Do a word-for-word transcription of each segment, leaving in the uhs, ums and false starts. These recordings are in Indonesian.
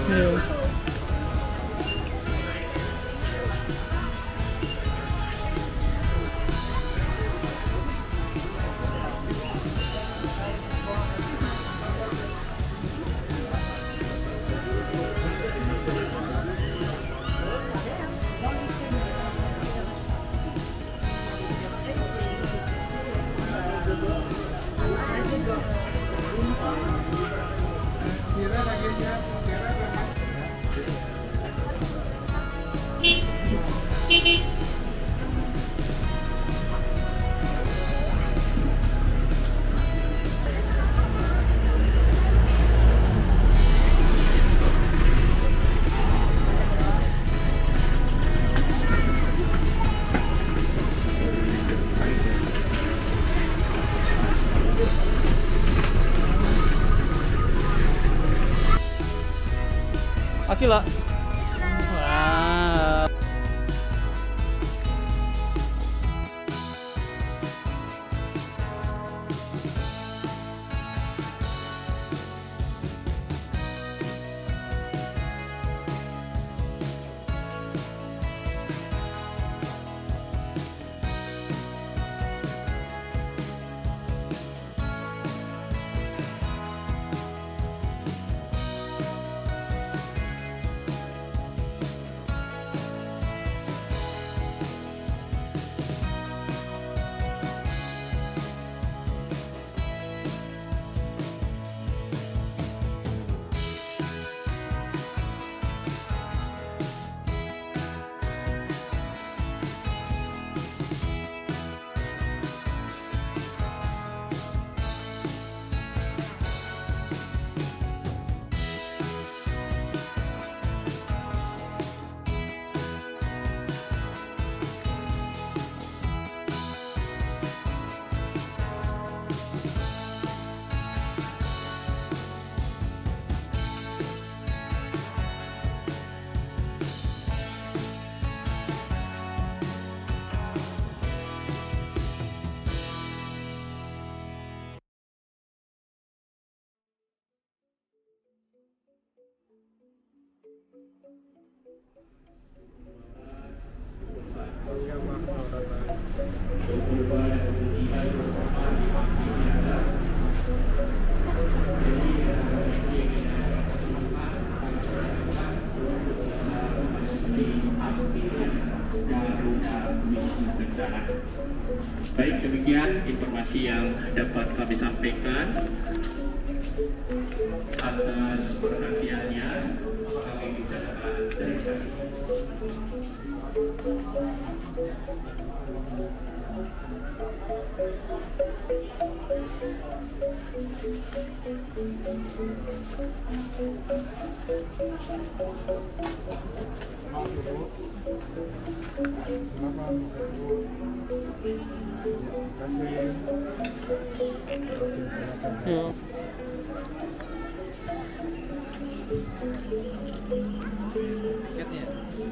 Iya. Akila. Wow. Baik, demikian informasi yang dapat kami sampaikan. Atas perhatiannya, kami ucapkan terima kasih. Iya. Tiketnya.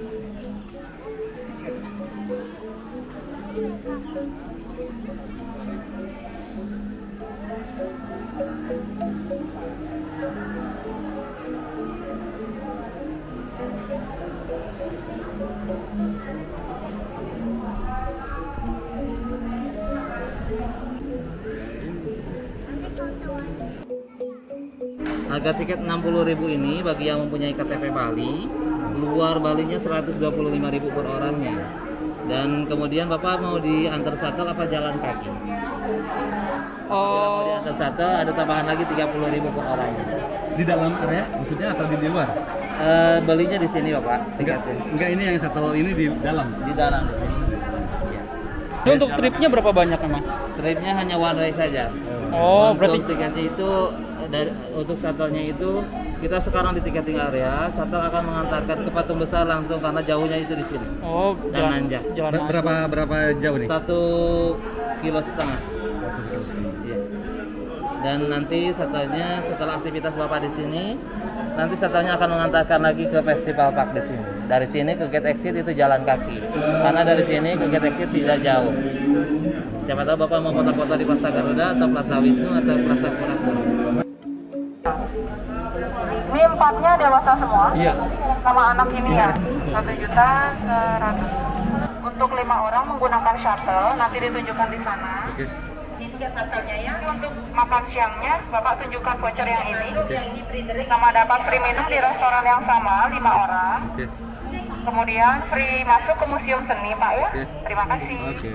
Harga tiket enam puluh ribu ini bagi yang mempunyai K T P Bali, luar Balinya seratus dua puluh lima ribu per orangnya. Dan kemudian Bapak mau diantar shuttle apa jalan kaki? Bila mau Oh, diantar shuttle ada tambahan lagi tiga puluh ribu per orangnya. Di dalam area maksudnya atau di, di luar? Eh, belinya di sini Bapak, Enggak, tiketnya. enggak ini yang shuttle ini di dalam. Di dalam di sini. Iya. ini untuk tripnya berapa banyak memang? Tripnya hanya one way saja. Oh, Untuk berarti tiketnya itu dari untuk shuttle-nya itu kita sekarang di tiketing area, shuttle akan mengantarkan ke Patung Besar langsung karena jauhnya itu di sini. oh Dan jalan nanjak. jalan Ber- berapa berapa jauh nih? Satu kilo setengah. Iya. Dan nanti shuttle-nya setelah aktivitas Bapak di sini, nanti shuttle-nya akan mengantarkan lagi ke Festival Park di sini. Dari sini ke gate exit itu jalan kaki. Karena dari sini ke gate exit tidak jauh. Siapa tahu Bapak mau foto-foto di Plaza Garuda atau Plaza Wisnu atau Plaza Kura-Kura. empatnya dewasa semua? Iya. Sama anak ini ya? Satu juta seratus. Untuk lima orang menggunakan shuttle, nanti ditunjukkan di sana. Oke. Ini tiga shuttle-nya ya. Untuk makan siangnya, Bapak tunjukkan voucher yang ini. Sama dapat free minum di restoran yang sama, lima orang. Oke. Kemudian free masuk ke museum seni, Pak ya. Oke. Terima kasih. Oke.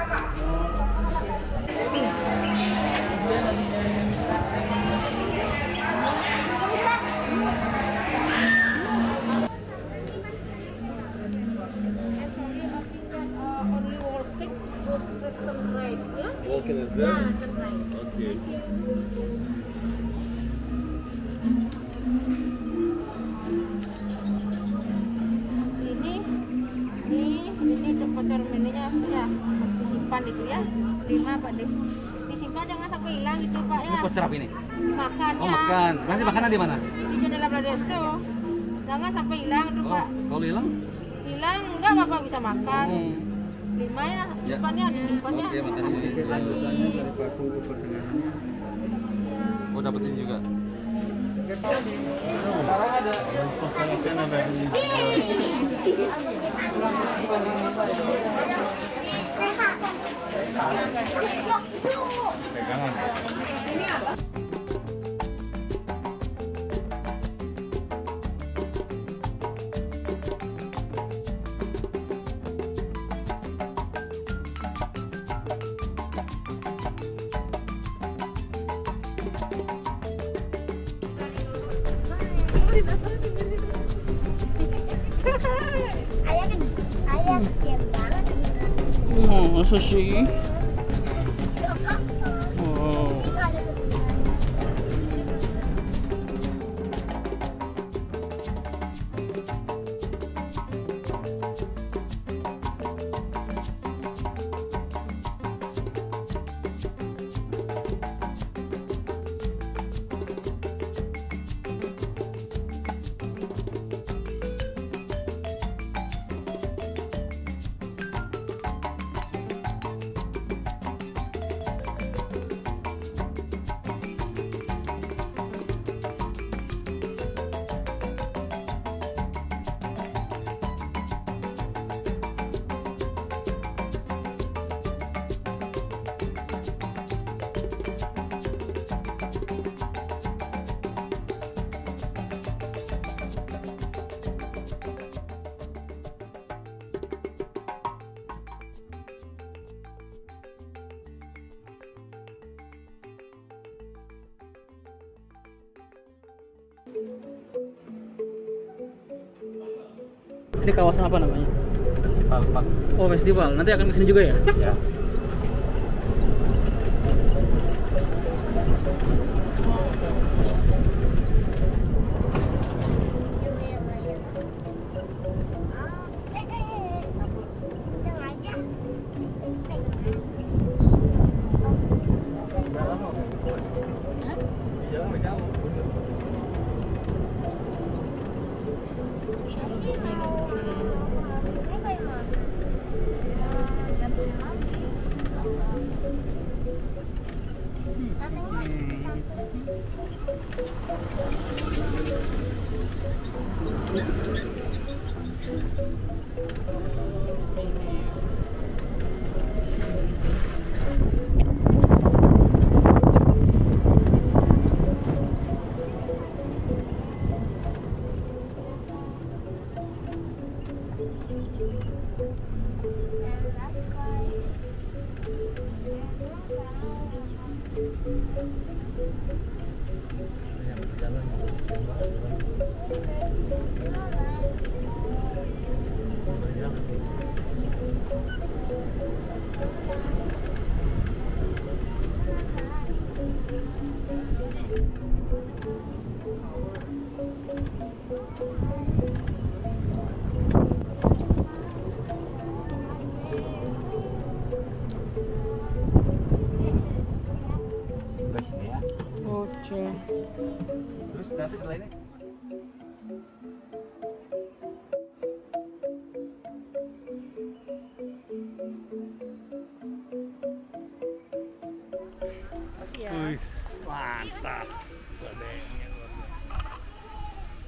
Walking is there? Okay. Ini, ini, ini untuk voucher mininya ya, disimpan itu ya, lima Pak deh. Disimpan jangan sampai hilang itu Pak Ini ya. voucher apa ini? Makannya. Oh, makan. Nanti makanan di mana? Di jendela Bladesto. Jangan sampai hilang itu Oh, Pak. kalau hilang? Hilang enggak Bapak bisa makan. Hmm. Lima ya, Ya. simpannya disimpannya. Oke, makasih. Terima kasih. Oh, dapetin juga. Ayah kan, ayah kesian banget. Oh, masa sih? Oh. Ini kawasan apa namanya? Festival Park. Oh, festival. Nanti akan kesini juga ya? Ya. Oke. Terus nanti setelah ini Wih, mantap.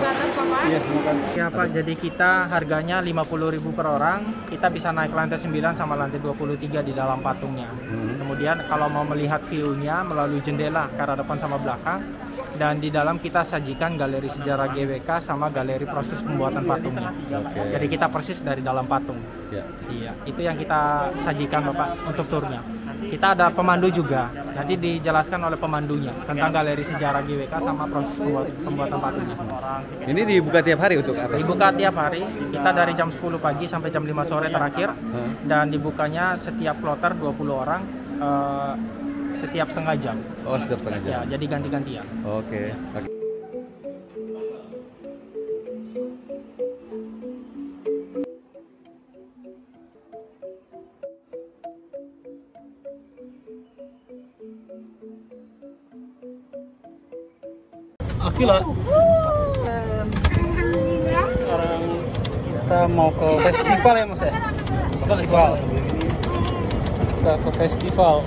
ke atas Bapak. Iya, makan. Ya Pak, jadi kita harganya lima puluh ribu per orang. Kita bisa naik lantai sembilan sama lantai dua puluh tiga di dalam patungnya. Hmm. Kemudian kalau mau melihat view-nya melalui jendela ke arah depan sama belakang. Dan di dalam kita sajikan galeri sejarah G W K sama galeri proses pembuatan patungnya. Oke. Jadi kita persis dari dalam patung. Ya. Iya, itu yang kita sajikan Bapak untuk turnya. Kita ada pemandu juga. Nanti dijelaskan oleh pemandunya tentang galeri sejarah G W K sama proses pembuat- pembuatan patungnya. Ini dibuka tiap hari untuk atas? Dibuka tiap hari. Kita dari jam sepuluh pagi sampai jam lima sore terakhir. Hmm. Dan dibukanya setiap kloter dua puluh orang eh, setiap setengah jam. Oh, setiap setengah jam. Ya, jadi ganti-gantian. Oke. Oke. Oke lah. Alhamdulillah. Sekarang kita mau ke festival ya Mas ya? Festival. Kita ke festival.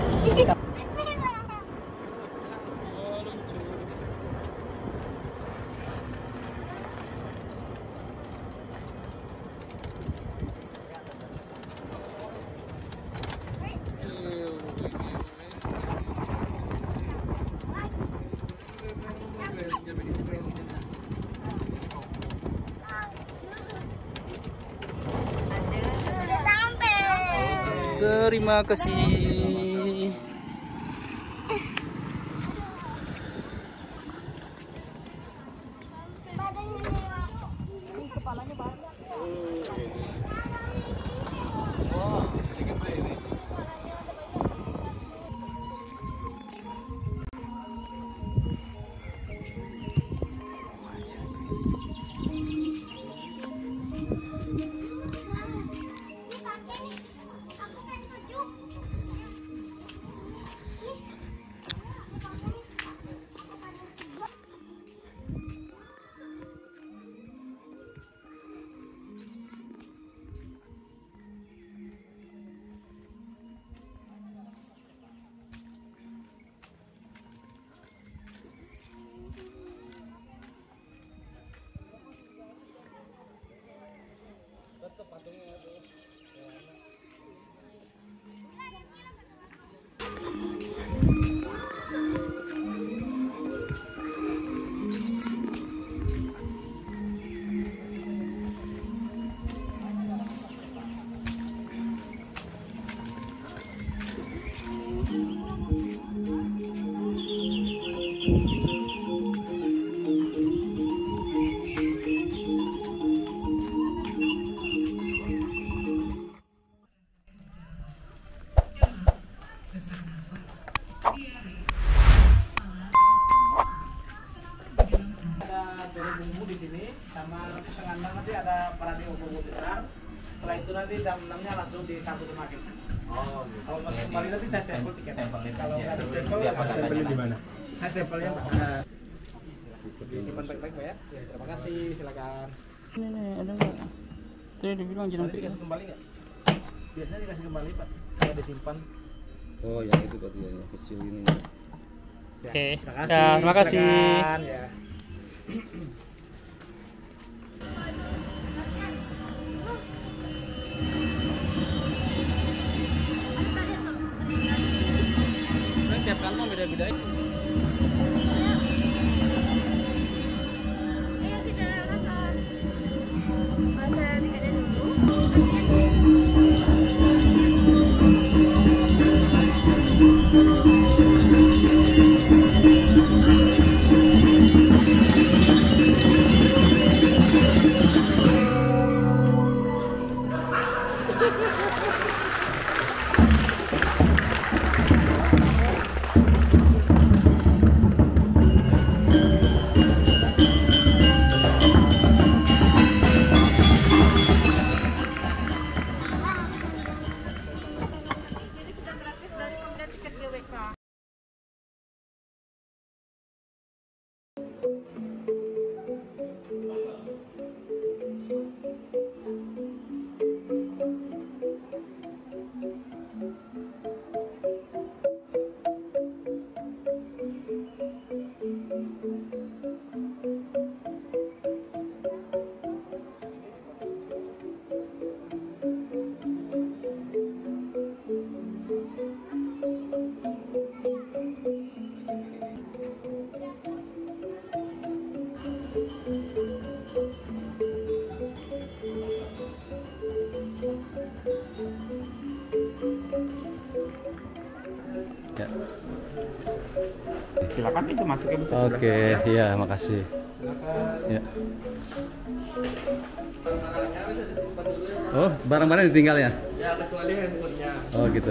Udah sampai. Terima kasih. Setelah itu nanti jam enam-nya langsung disambut sama kita. Oh, kalau mau kembali nanti saya stempel tiket. Kalau nggak ada stempel, stempelnya di mana? Saya stempelnya uh, disimpan baik-baik Pak ya. Ya. Terima kasih, silakan. Ini nih, ada nggak? Tadi dibilang jangan Nanti dikasih kembali nggak? Biasanya dikasih kembali Pak. Kalau disimpan. Oh, yang itu berarti yang kecil ini. Ya, Oke. terima kasih. Ya, terima kasih. Silakan, ya. Tiap kantong beda-beda. Ayo kita makan. Masa tiketnya dulu. Ya. Silakan itu masuknya bisa. Oke, iya, makasih. Ya. Oh, barang-barang ditinggal ya? Ya, kecuali handphonenya. Oh, gitu.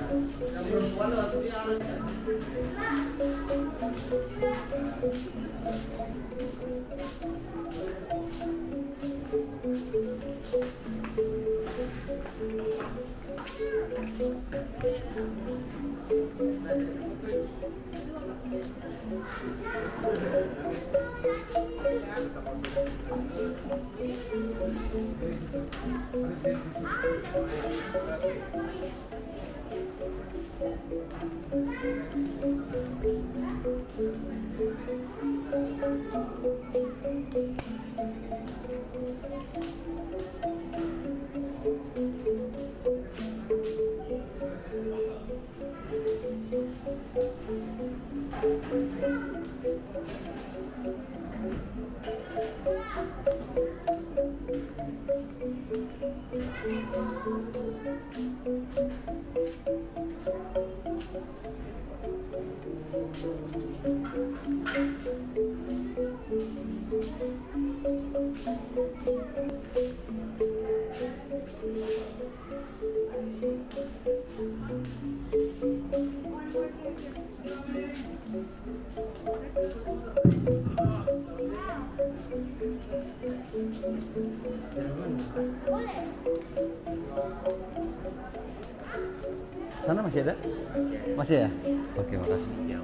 Sana masih ada? Masih ya? Oke, makasih. Ya.